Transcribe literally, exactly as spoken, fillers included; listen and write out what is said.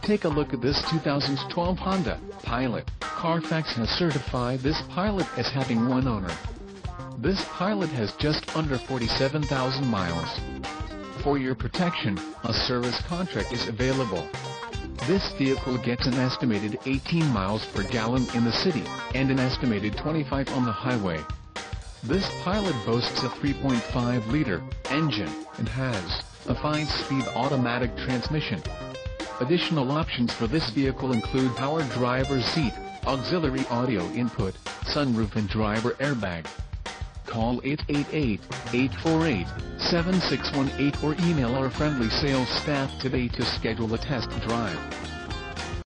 Take a look at this two thousand twelve Honda Pilot. Carfax has certified this Pilot as having one owner. This Pilot has just under forty-seven thousand miles. For your protection, a service contract is available. This vehicle gets an estimated eighteen miles per gallon in the city, and an estimated twenty-five on the highway. This Pilot boasts a three point five liter engine, and has a five-speed automatic transmission. Additional options for this vehicle include power driver's seat, auxiliary audio input, sunroof and driver airbag. Call eight eight eight, eight four eight, seven six one eight or email our friendly sales staff today to schedule a test drive.